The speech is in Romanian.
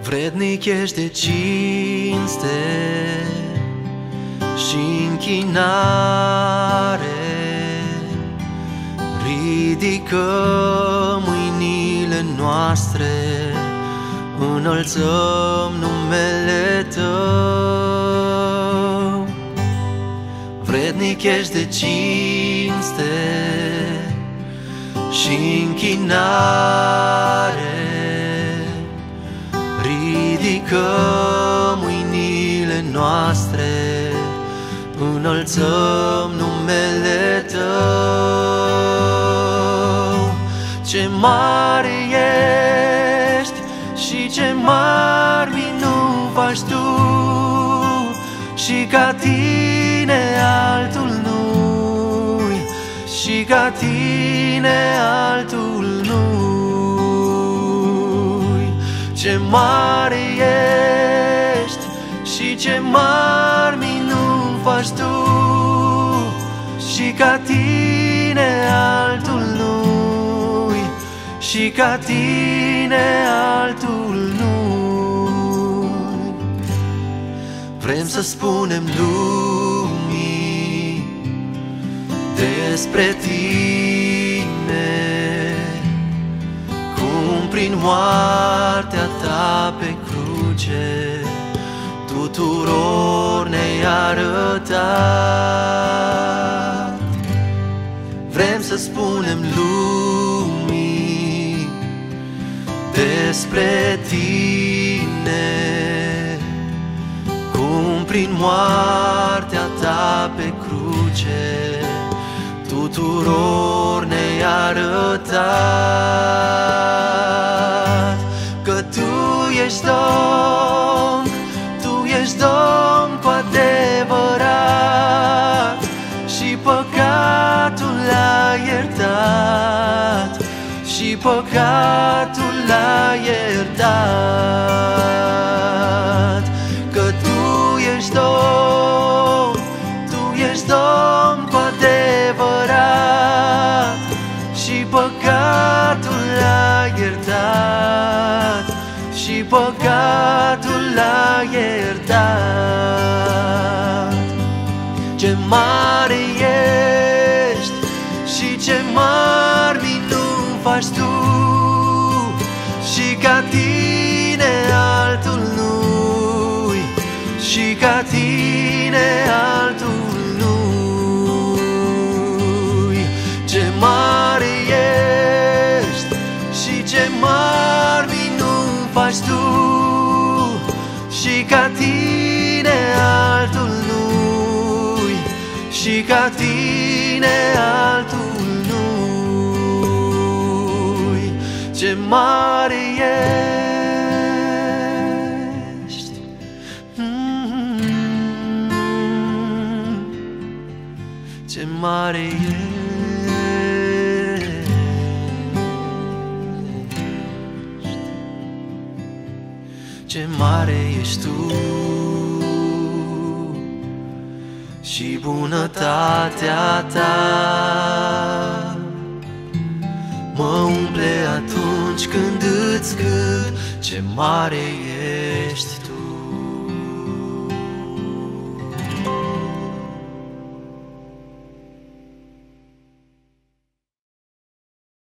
Vrednic ești de cinste și închinare, ridicăm mâinile noastre, înălțăm numele Tău. Vrednic ești de cinste și închinare, ridicăm mâinile noastre, înălțăm numele Tău. Ce mare ești și ce mari minuni faci Tu, și ca Tine altul nu-i, și ca Tine altul nu-i. Ce mare ești și ce mari minuni faci Tu, și ca Tine altul nu-i, și ca Tine altul nu-i. Vrem să spunem lumii despre Tine, cum prin moartea Ta pe cruce tuturor ne-ai arătat. Vrem să spunem lumii despre Tine, cum prin moartea Ta pe cruce tuturor ne-ai arătat că Tu ești Domn, Tu ești Domn cu adevărat, și păcatul l-ai iertat, și păcatul l-ai iertat. Că Tu ești Domn, Tu ești Domn cu adevărat, și păcatul l-ai iertat, și păcatul l-ai iertat. Ce mare ești și ce mari minuni faci Tu, și ca Tine altul nu-i, și ca Tine altul nu-i. Ce mare ești și ce mari minuni faci Tu, și ca Tine altul nu-i, și ca Tine altul nu-i. Ce mare ești, ce mare ești, ce mare ești Tu, și bunătatea Ta mă umple atunci când îți cânt. Ce mare ești Tu.